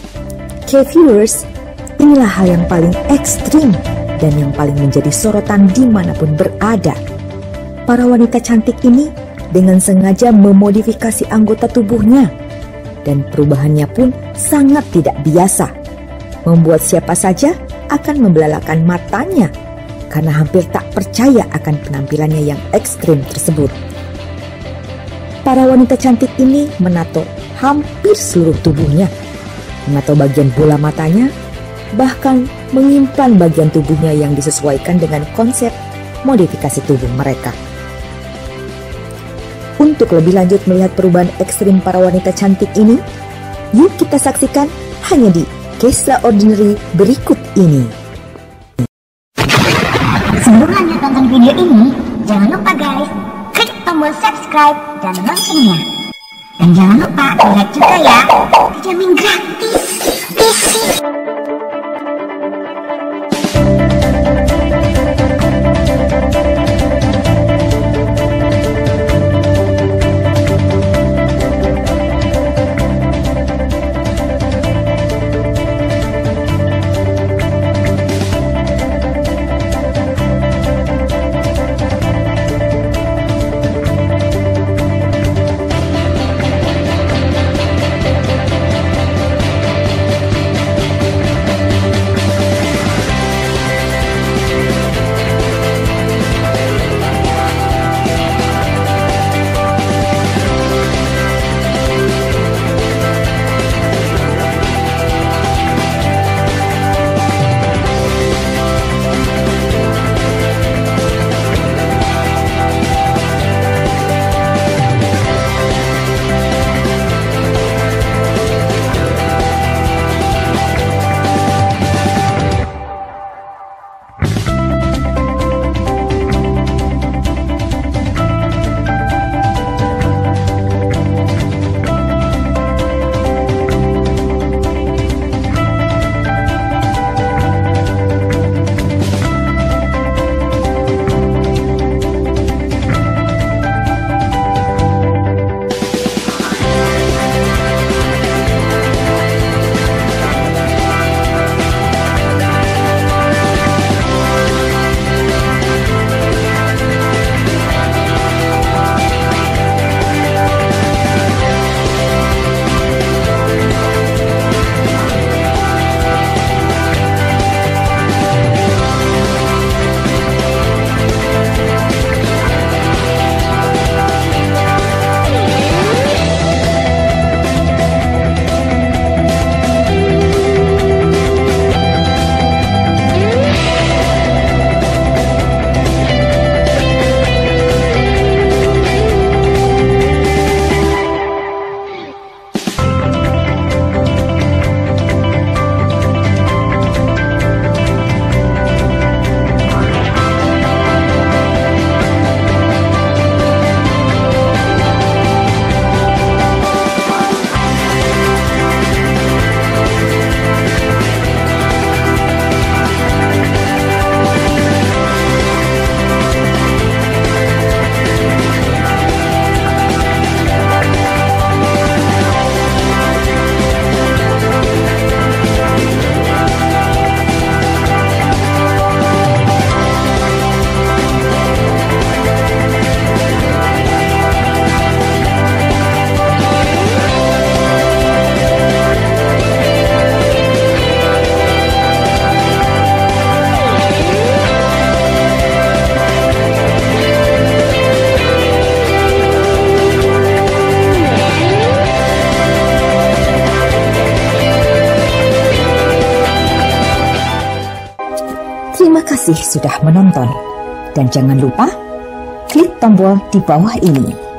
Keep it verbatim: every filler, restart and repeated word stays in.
K-viewers, inilah hal yang paling ekstrim dan yang paling menjadi sorotan dimanapun berada. Para wanita cantik ini dengan sengaja memodifikasi anggota tubuhnya, dan perubahannya pun sangat tidak biasa, membuat siapa saja akan membelalakan matanya karena hampir tak percaya akan penampilannya yang ekstrim tersebut. Para wanita cantik ini menato hampir seluruh tubuhnya, menato bagian bola matanya, bahkan menyimpan bagian tubuhnya yang disesuaikan dengan konsep modifikasi tubuh mereka. Untuk lebih lanjut melihat perubahan ekstrim para wanita cantik ini, yuk kita saksikan hanya di Kisah Ordinary berikut ini. Sebelum lanjut nonton video ini, jangan lupa guys, klik tombol subscribe dan loncengnya. Dan jangan lupa like juga ya, dijamin gratis. Easy. Terima kasih sudah menonton, dan jangan lupa klik tombol di bawah ini